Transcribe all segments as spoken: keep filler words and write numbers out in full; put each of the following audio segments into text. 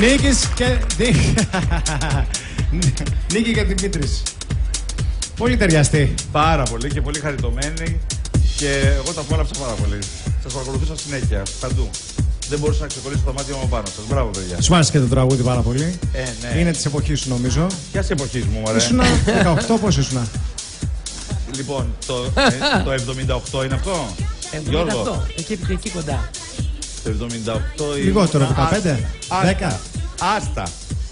Νίκης και... Νίκη και Δημήτρης. Πολύ ταιριαστή. Πάρα πολύ και πολύ χαριτωμένη. Και εγώ τα απόλαυσα πάρα πολύ. Σας παρακολουθούσα συνέχεια, παντού. Δεν μπορούσα να ξεκολλήσω το μάτι μου πάνω σας. Μπράβο, παιδιά. Σου άρεσε και το τραγούδι πάρα πολύ. Ε, ναι. Είναι της εποχής σου, νομίζω. Ποιας εποχής μου, μωρέ. Ήσουνα δεκαοκτώ, πώς ήσουνα? Λοιπόν, το, ε, το εβδομήντα οκτώ είναι αυτό. εβδομήντα οκτώ, εκεί, εκεί κοντά. Το εβδομήντα οκτώ είναι... Λιγότερο, δεκαπέντε, δέκα. Άστα.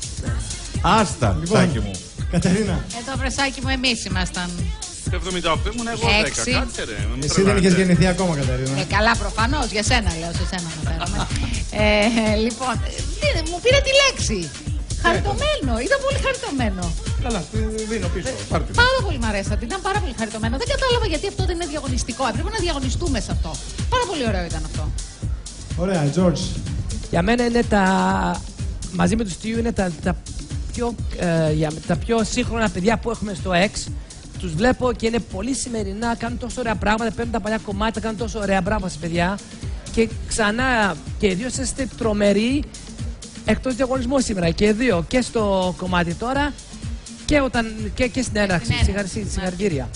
Άστα, Λοιπόν, ψάκι μου. Κατερίνα. Ε, το βρεσάκι μου εμείς ήμασταν. Το εβδομήντα οκτώ ήμουν εγώ Έξι. δέκα. Κάτσε ρε. μην Εσύ δεν τρελαίνετε. είχες γεννηθεί ακόμα, Κατερίνα. Ε, καλά, προφανώς, για σένα λέω, σε σένα αναφέρομαι. ε, λοιπόν, ε, μου πήρε τη λέξη. Χαριτωμένο, ήταν πολύ χαριτωμένο. Καλά, δίνω πίσω. Πάρτε. Πάρα πολύ μ' αρέσατε, ήταν πάρα πολύ χαριτωμένο. Δεν κατάλαβα γιατί αυτό δεν είναι διαγωνιστικό. Έπρεπε να διαγωνιστούμε σε αυτό. Πάρα πολύ ωραίο ήταν αυτό. Ωραία, George. Για μένα είναι τα. Μαζί με του Τιού είναι τα, τα, πιο, ε, για, τα πιο σύγχρονα παιδιά που έχουμε στο X. Τους βλέπω και είναι πολύ σημερινά, κάνουν τόσο ωραία πράγματα, παίρνουν τα παλιά κομμάτια, κάνουν τόσο ωραία. Μπράβο σας, παιδιά. Και ξανά και οι δύο είστε τρομεροί εκτός διαγωνισμού σήμερα. Και οι δύο και στο κομμάτι τώρα και, όταν, και, και στην έναρξη. Συγχαρητήρια.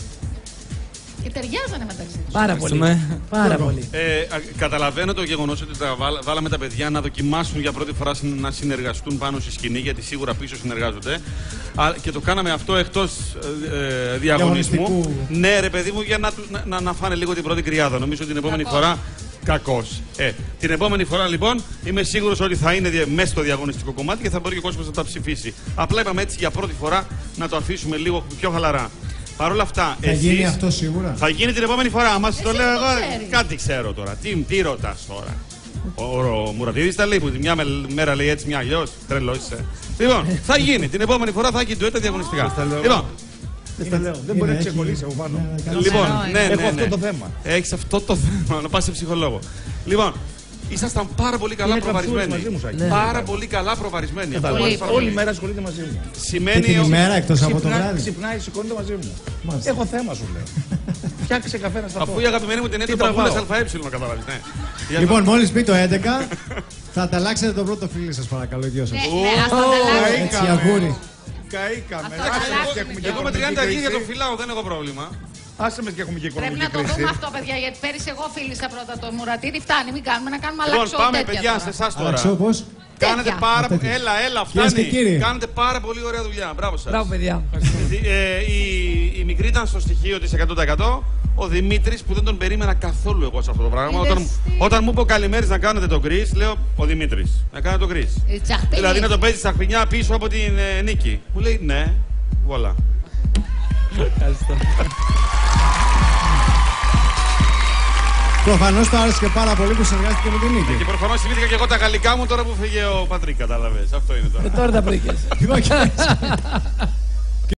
Και ταιριάζανε μεταξύ τους. Πάρα πολύ. Πάρα πολύ. Ε, α, καταλαβαίνω το γεγονός ότι τα βάλα, βάλαμε τα παιδιά να δοκιμάσουν για πρώτη φορά συν- να συνεργαστούν πάνω στη σκηνή, γιατί σίγουρα πίσω συνεργάζονται. Α, και το κάναμε αυτό εκτός ε, ε, διαγωνισμού. Διαγωνιστικού. Ναι, ρε παιδί μου, για να, τους- να, να, να φάνε λίγο την πρώτη κρυάδα. Νομίζω την επόμενη Κακός. φορά. Κακός. Ε, την επόμενη φορά λοιπόν είμαι σίγουρος ότι θα είναι δια- μέσα στο διαγωνιστικό κομμάτι και θα μπορεί και ο κόσμος να τα ψηφίσει. Απλά είπαμε έτσι για πρώτη φορά να το αφήσουμε λίγο πιο χαλαρά. Παρ' όλα αυτά, Θα εσείς... γίνει αυτό σίγουρα. Θα γίνει την επόμενη φορά. Μα το Εσύ λέω το εγώ. ξέρεις. Κάτι ξέρω τώρα. Τι, τι ρωτά τώρα. Ο, ο, ο Μουρατίδης τα λέει που τη μια με- μέρα λέει έτσι, μια αλλιώ. Τρελό είσαι. Λοιπόν, θα γίνει. Την επόμενη φορά θα έχει ντουέτα διαγωνιστικά. Λοιπόν, Δεν τα λέω. Δεν μπορεί να ξεκολλήσει από πάνω. λοιπόν, Καλό ναι, είναι. ναι, Έχω ναι. αυτό το θέμα. Έχεις αυτό το θέμα. Να πας σε ψυχολόγο. Λοιπόν, ήσασταν πάρα πολύ καλά Είναι καψούρες προβαρισμένοι. μαζί μου, Σάκη. Ναι. Πάρα πολύ καλά προβαρισμένοι. Αυτό Πολύ, είναι πολύ. Όλη μέρα ασχολείται μαζί μου. Και Σημαίνει. την ότι- ημέρα εκτός από το Ξυπνάει, βράδυ. ξυπνάει, σηκώνεται μαζί μου. Μάλιστα. Έχω θέμα, σου λέω. Φτιάξε καφέ να σταθώ. Αφού η αγαπημένη μου την Τι είναι το παππούλες τραβάω. ΑΕ, να καταλάβεις. Ναι. Για Λοιπόν, μόλις μπει το έντεκα, θα ανταλλάξετε το πρώτο φιλί σας, παρακαλώ, οι δυο σας. Ναι, ναι, ας το ανταλλάξουμε. Έτσι, αγούρι. Καήκαμε. Αυτό Άσε καλά. μας και έχουμε και Εγώ με οικονομική τριάντα χίλια το κρίση. φυλάω, δεν έχω πρόβλημα. Άσε μας και έχουμε και Πρέπει οικονομική να το κρίση. δούμε αυτό, παιδιά, γιατί πέρυσι εγώ φίλησα πρώτα το Μουρατίδη. Φτάνει, μην κάνουμε να κάνουμε Λοιπόν, αλλάξω πάμε τέτοια παιδιά τώρα. σε εσά τώρα. Αλλάξω πώς. Κάνετε Τέτοια. πάρα πολύ. Τέτοια. Έλα, έλα, Κυρίες φτάνει. και κύριοι. Κάνετε πάρα πολύ ωραία δουλειά. Μπράβο σας. Μπράβο, παιδιά. Ε, η, η μικρή ήταν στο στοιχείο της εκατό τοις εκατό. Ο Δημήτρης που δεν τον περίμενα καθόλου εγώ σε αυτό το πράγμα. Είδες Όταν, τι. όταν μου είπε ο καλημέρις να κάνετε το γκρις, λέω ο Δημήτρης. Να κάνετε το γκρις. Η τσαχπίνη. Δηλαδή να τον παίζει τσαχπινιά πίσω από την ε, Νίκη. Μου λέει ναι, βολά. Προφανώς το άρεσε και πάρα πολύ που συνεργάστηκε με την Και Νίκη. προφανώς θυμήθηκα και εγώ τα γαλλικά μου τώρα που φύγε ο Πατρίκ, κατάλαβες. Αυτό είναι τώρα. Ε, τώρα τα βρήκες. Λοιπόν, και-